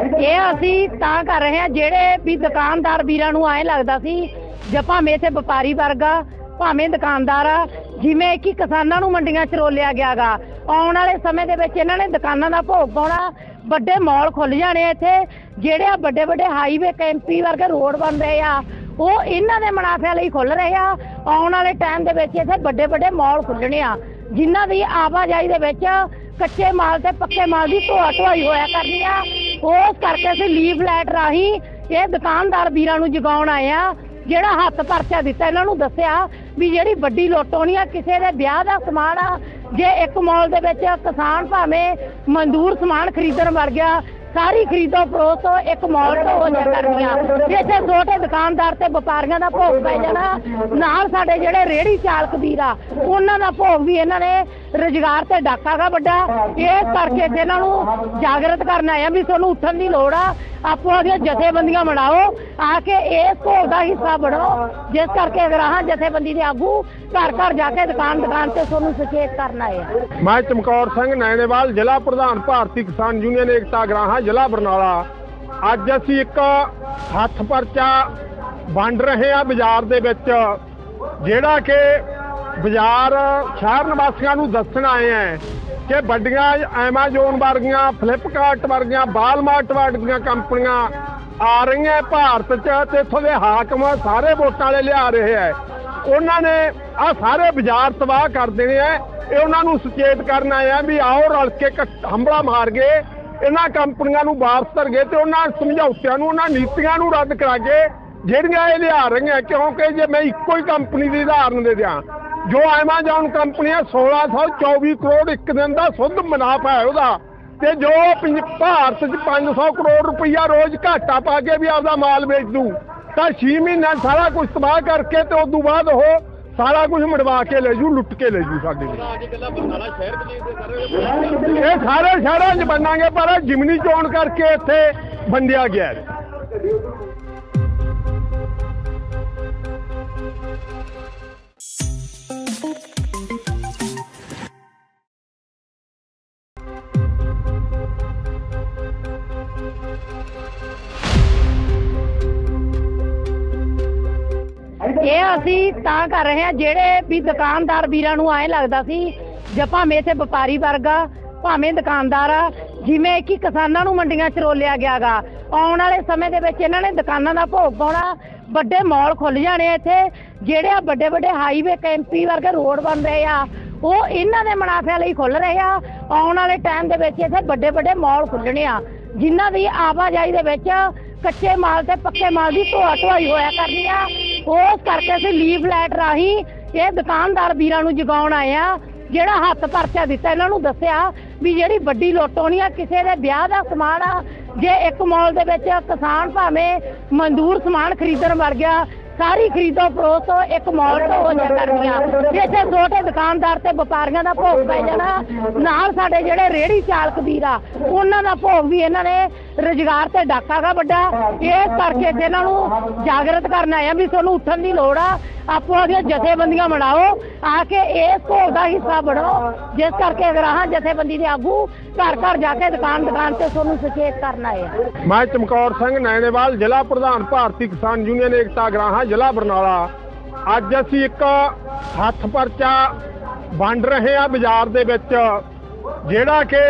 ये असी तां कर रहे हैं जेड़े भी दुकानदार वीरां नूं ऐ लगदा सी जे भावें इत्थे व्यापारी वर्ग आ भावें दुकानदार आ जिवें कि किसानां नूं मंडियां च रोलिया गया गा। आउण वाले समय दे विच इन्हां ने दुकानां दा भोग पाउणा, ਵੱਡੇ मॉल खुल जाने इत्थे ਜਿਹੜੇ ਵੱਡੇ ਵੱਡੇ हाईवे कैंपी वर्गे रोड बन रहे आ ਉਹ ਇਹਨਾਂ ਦੇ ਮੁਨਾਫਿਆਂ ਲਈ ਖੁੱਲ ਰਹੇ ਆ। ਆਉਣ ਵਾਲੇ ਟਾਈਮ ਦੇ ਵਿੱਚ ਇੱਥੇ ਵੱਡੇ ਵੱਡੇ ਮਾਲ ਖੁੱਲਣੇ ਆ ਜਿਨ੍ਹਾਂ ਦੀ ਆਵਾਜਾਈ ਦੇ ਵਿੱਚ ਕੱਚੇ ਮਾਲ ਤੇ ਪੱਕੇ ਮਾਲ ਦੀ ਢੋਆ-ਢੋਆਈ ਹੋਇਆ ਕਰਨੀ ਆ। ਉਸ ਕਰਕੇ ਅਸੀਂ ਲੀਫਲੈਟ ਰਾਹੀਂ ਇਹ ਦੁਕਾਨਦਾਰ ਵੀਰਾਂ ਨੂੰ ਜਗਾਉਣ ਆਏ ਆ। ਜਿਹੜਾ ਹੱਥ ਪਰਚਾ ਦਿੱਤਾ ਇਹਨਾਂ ਨੂੰ ਦੱਸਿਆ ਵੀ ਜਿਹੜੀ ਵੱਡੀ ਲੁੱਟ ਹੋਣੀ ਆ ਕਿਸੇ ਦੇ ਵਿਆਹ ਦਾ ਸਮਾਨ ਆ, ਜੇ ਇੱਕ ਮਾਲ ਦੇ ਵਿੱਚ ਕਿਸਾਨ ਭਾਵੇਂ ਮਜ਼ਦੂਰ ਸਮਾਨ ਖਰੀਦਣ ਵੜ ਗਿਆ सारी खरीदो फरोख्त तो एक मॉल तो हो जाया करनी। इतने छोटे दुकानदार ते व्यापारियों का भोग पै जाना, नाल साडे जिहड़े रेहड़ी चालक वीर आ उन्हां दा भोग भी इन्हां ने रोजगार ते डाका गा वड्डा। इस करके इन्हां नूं जागृत करना है भी तुहानूं उठण दी लोड़ आ, आपो अपनी जथेबंदियां बनाओ आके इस भोग का हिस्सा बनो, जिस करके अगर आह जथेबंदी के आगू घर घर जाके दुकान दुकान से तुहानूं सचेत करना है। मैं चमकौर सिंह नैनेवाल जिला प्रधान भारतीय किसान यूनियन एकता अगराहां जिला बरनाला। अज असी एक हथ परचा वंड रहे हैं बाजार दे विच, जिहड़ा कि बाजार शहर निवासियों नूं दस्सण आए हैं कि वड्डियां एमाजोन वर्गियां फ्लिपकार्ट वर्गियां वालमार्ट वर्गियां कंपनियां आ रही हैं भारत च ते इत्थों दे हाकम सारे वोटां वाले लिया रहे हैं। उन्होंने आ सारे बाजार तबाह कर देने हैं। ये उन्होंने सचेत करना है भी आओ रल के हंबला मार गए इन्हां कंपनियां नूं वापस कर गए तो उन्हां समझौतियां नूं उन्हां नीतियां नूं रद्द करा के जिहड़ियां ये लिया रही हैं। क्योंकि जे मैं इक्को ही कंपनी की उदाहरण दे दियां, जो एमाजोन कंपनी है 1624 करोड़ एक दिन का शुद्ध मुनाफा है उसका, ते जो भारत च 500 करोड़ रुपया रोज घाटा पा के भी आपका माल बेच दूँ तो 6 महीने सारा कुछ तबाह करके तो उस बाद वो सारा कुछ मड़वा के ले जू, लुट के ले जू। साडे ये सारे शहरों च बनांगे पर जिमनी चोण करके इत्थे वंडिया गया है। ਇਹ ਅਸੀਂ ਤਾਂ ਕਰ ਰਹੇ ਹਾਂ ਜਿਹੜੇ ਵੀ ਦੁਕਾਨਦਾਰ ਵੀਰਾਂ ਨੂੰ ਐ ਲੱਗਦਾ ਸੀ ਜੇ ਭਾਵੇਂ ਇੱਥੇ ਵਪਾਰੀ ਵਰਗ ਆ ਭਾਵੇਂ ਦੁਕਾਨਦਾਰ ਆ ਜਿਵੇਂ ਕਿ ਕਿਸਾਨਾਂ ਨੂੰ ਮੰਡੀਆਂ 'ਚ ਰੋਲਿਆ ਗਿਆ ਗਾ। ਆਉਣ ਵਾਲੇ ਸਮੇਂ ਦੇ ਵਿੱਚ ਇਹਨਾਂ ਨੇ ਦੁਕਾਨਾਂ ਦਾ ਭੋਗ ਪਾਉਣਾ, ਵੱਡੇ ਮਾਲ ਖੁੱਲ ਜਾਣੇ ਇੱਥੇ ਜਿਹੜੇ ਆ ਵੱਡੇ ਵੱਡੇ ਹਾਈਵੇ ਕੈਂਪੀ ਵਰਗੇ ਰੋਡ ਬਣ ਰਹੇ ਆ ਉਹ ਇਹਨਾਂ ਦੇ ਮੁਨਾਫਿਆਂ ਲਈ ਖੁੱਲ ਰਹੇ ਆ। ਆਉਣ ਵਾਲੇ ਟਾਈਮ ਦੇ ਵਿੱਚ ਇੱਥੇ ਵੱਡੇ ਵੱਡੇ ਮਾਲ ਖੁੱਲਣੇ ਆ ਜਿਨ੍ਹਾਂ ਦੀ ਆਵਾਜਾਈ ਦੇ ਵਿੱਚ ਕੱਚੇ ਮਾਲ ਤੇ ਪੱਕੇ ਮਾਲ ਦੀ ਢੋਆ-ਢੋਆਈ ਹੋਇਆ ਕਰਨੀ ਆ। ਉਸ ਕਰਕੇ ਅਸੀਂ ਲੀਫਲੈਟ ਰਾਹੀਂ ਇਹ ਦੁਕਾਨਦਾਰ ਵੀਰਾਂ ਨੂੰ ਜਗਾਉਣ ਆਏ ਆ। ਜਿਹੜਾ ਹੱਥ ਪਰਚਾ ਦਿੱਤਾ ਇਹਨਾਂ ਨੂੰ ਦੱਸਿਆ ਵੀ ਜਿਹੜੀ ਵੱਡੀ ਲੁੱਟ ਹੋਣੀ ਆ ਕਿਸੇ ਦੇ ਵਿਆਹ ਦਾ ਸਮਾਨ ਆ, ਜੇ ਇੱਕ ਮਾਲ ਦੇ ਵਿੱਚ ਕਿਸਾਨ ਭਾਵੇਂ ਮਜ਼ਦੂਰ ਸਮਾਨ ਖਰੀਦਣ ਵੜ ਗਿਆ ਸਾਰੀ ਖਰੀਦੋ ਫਰੋख्त तो एक मॉल तो हो जाया करनी। इतने छोटे दुकानदार ते व्यापारियों का भोग पै जाना, नाल साडे जिहड़े रेहड़ी चालक वीर आ उन्हां दा भोग भी इन्हां ने रोजगार ते डाका गा वड्डा। इस करके इन्हां नूं जागृत करना है भी तुहानूं उठण दी लोड़ आ, आपो अपनी जथेबंदियां बनाओ आके इस भोग का हिस्सा बनो, जिस करके अगर आह जथेबंदी के आगू घर घर जाके दुकान दुकान से तुहानूं सचेत करना है। मैं चमकौर सिंह नैनेवाल जिला प्रधान भारतीय किसान यूनियन एकता अगराहां जिला बरनाला। अज असी एक हथ परचा वंड रहे हैं बाजार दे विच, जिहड़ा कि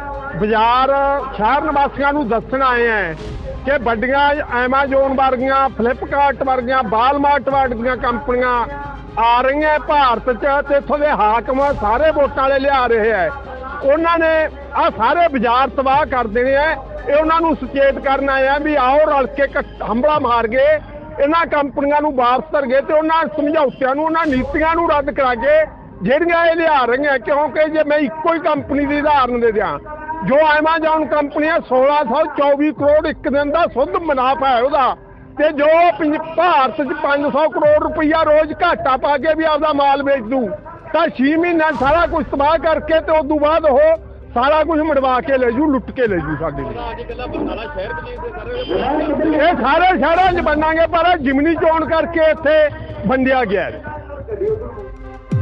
बाजार शहर निवासियों नूं दस्सण आए हैं कि वड्डियां एमाजोन वर्गियां फ्लिपकार्ट वर्गियां वालमार्ट वर्गियां कंपनियां आ रही हैं भारत च ते इत्थों दे हाकम सारे वोटां वाले लिया रहे हैं। उन्होंने आ सारे बाजार तबाह कर देने हैं। ये उन्होंने सचेत करना है भी आओ रल के हंबला मार गए इन्हां कंपनियां नूं वापस कर गए तो उन्हां समझौतियां नूं उन्हां नीतियां नूं रद्द करा के जिहड़ियां ये लिया रही हैं। क्योंकि जे मैं इक्को ही कंपनी की उदाहरण दे दियां, जो एमाजोन कंपनी है 1624 करोड़ एक दिन का शुद्ध मुनाफा है उसका, ते जो भारत च 500 करोड़ रुपया रोज घाटा पा के भी आपका माल बेच दूँ तो 6 महीने सारा कुछ तबाह करके तो उस बाद वो सारा कुछ मड़वा के ले जू, लुट के ले जू। साडे ये सारे शहरों च बनांगे पर जिमनी चोण करके इत्थे वंडिया गया है।